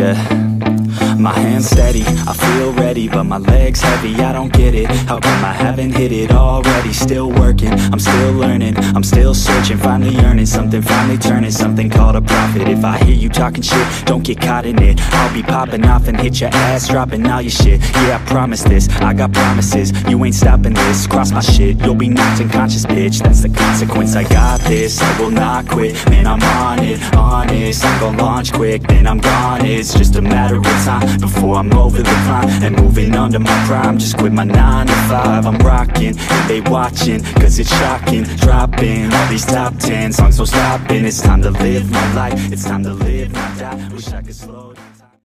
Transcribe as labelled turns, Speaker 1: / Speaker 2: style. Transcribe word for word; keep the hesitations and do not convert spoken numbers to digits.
Speaker 1: yeah. My hands steady, I feel ready, but my legs heavy, I don't get it. How come I haven't hit it already? Still working, I'm still learning, I'm still searching, finally earning something, finally turning something called a profit. If I hear you talking shit, don't get caught in it. I'll be popping off and hit your ass, dropping all your shit. Yeah, I promise this, I got promises, you ain't stopping this. Cross my shit, you'll be knocked unconscious, bitch. That's the consequence, I got this, I will not quit. Man, I'm on it, honest, I'm gon' launch quick, then I'm gone. It's just a matter of time before I'm over the climb and moving under my prime. Just quit my nine to five, I'm rocking and they watching, cause it's shocking. Dropping all these top ten songs, no stopping. It's time to live my life, it's time to live, not die. Wish I could slow